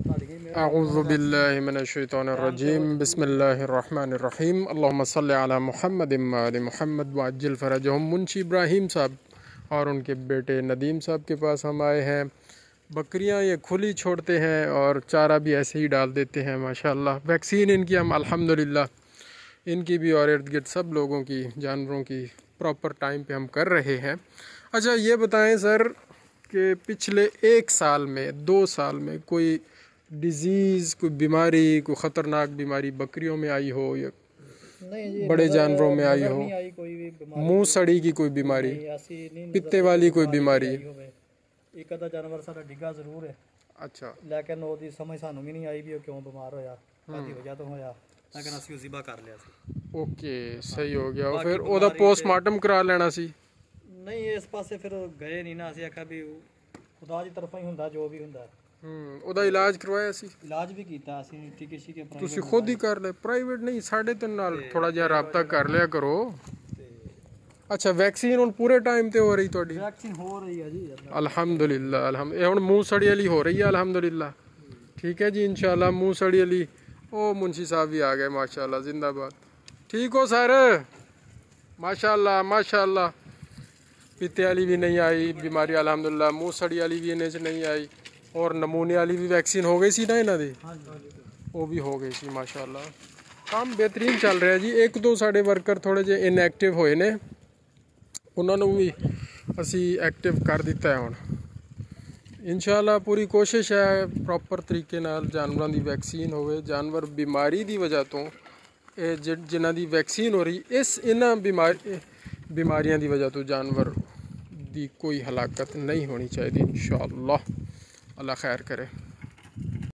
अऊज़ु बिल्लाहि मिनश्शैतानिर्रजीम बिस्मिल्लाहिर्रहमानिर्रहीम अल्लाहुम्मा सल्लि अला मुहम्मद व आलि मुहम्मद वअज्जिल फ़रजहुम। मुंशी इब्राहीम साहब और उनके बेटे नदीम साहब के पास हम आए हैं। बकरियां ये खुली छोड़ते हैं और चारा भी ऐसे ही डाल देते हैं माशाअल्लाह। वैक्सीन इनकी हम अल्हम्दुलिल्लाह इनकी भी और इर्द गिर्द सब लोगों की जानवरों की प्रॉपर टाइम पे हम कर रहे हैं। अच्छा ये बताएं सर कि पिछले 1 साल में 2 साल में कोई डिजीज़, कोई बीमारी, कोई ख़तरनाक बीमारी बकरियों में आई हो या नहीं, बड़े जानवरों में आई हो? कोई भी बीमारी, मुंह सड़ी की कोई बीमारी, पित्ते वाली कोई बीमारी? एक अद्धा जानवर साडा डिगा जरूर है। अच्छा, लेकिन ओदी समझ सानू भी नहीं आई भी क्यों बीमार होया, कादी वजह तो होया, लेकिन असि ज़िबा कर लिया सी। ओके, सही हो गया। फिर ओदा पोस्टमार्टम करा लेना सी। नहीं इस पासे फिर गए नहीं ना, असि आखा भी खुदा दी तरफों ही हुंदा जो भी हुंदा। ਉਹਦਾ ਇਲਾਜ ਕਰਵਾਇਆ ਸੀ? इलाज भी कीता असि टीके शीके ਤੁਸੀਂ ਖੁਦ ਹੀ ਕਰ ਲੈ, ਪ੍ਰਾਈਵੇਟ ਨਹੀਂ, ਸਾਡੇ ਤੇ ਨਾਲ ਥੋੜਾ ਜਿਹਾ ਰਾਬਤਾ ਕਰ ਲਿਆ ਕਰੋ। ਅੱਛਾ ਵੈਕਸੀਨ ਹੁਣ ਪੂਰੇ ਟਾਈਮ ਤੇ ਹੋ ਰਹੀ ਤੁਹਾਡੀ? वैक्सीन हो रही है जी ਅਲਹਮਦੁਲਿਲਾ। ਇਹ ਹੁਣ ਮੂੰਹ ਸੜੀ ਵਾਲੀ ਹੋ ਰਹੀ ਹੈ ਅਲਹਮਦੁਲਿਲਾ। ਠੀਕ ਹੈ ਜੀ, इंशाल्लाह ਮੂੰਹ ਸੜੀ ਵਾਲੀ। ਉਹ ਮੁੰਸ਼ੀ ਸਾਹਿਬ ਵੀ ਆ ਗਏ माशाल्लाह, जिंदाबाद। ठीक हो सर? माशाल्लाह माशाल्लाह। पित्ते वाली भी नहीं आई बीमारी अल्हम्दुलिल्लाह, मुँह सड़ी वाली भी इन्हें से नहीं आई और नमूने वाली भी वैक्सीन हो गई सी ना इन्हों की, वो भी हो गई सी माशाल्लाह। काम बेहतरीन चल रहा है जी। 1-2 साढ़े वर्कर थोड़े जे इनएक्टिव होए ने, उन्होंने भी असी एक्टिव कर दिता है। हुण इंशाल्लाह पूरी कोशिश है प्रॉपर तरीके नाल जानवरों की वैक्सीन होवे। जानवर बीमारी की वजह तो जिन्हां दी वैक्सीन हो रही, इस इन्हां बीमारियां की वजह तो जानवर की कोई हलाकत नहीं होनी चाहिए इंशाअल्लाह। अल्लाह खैर करे।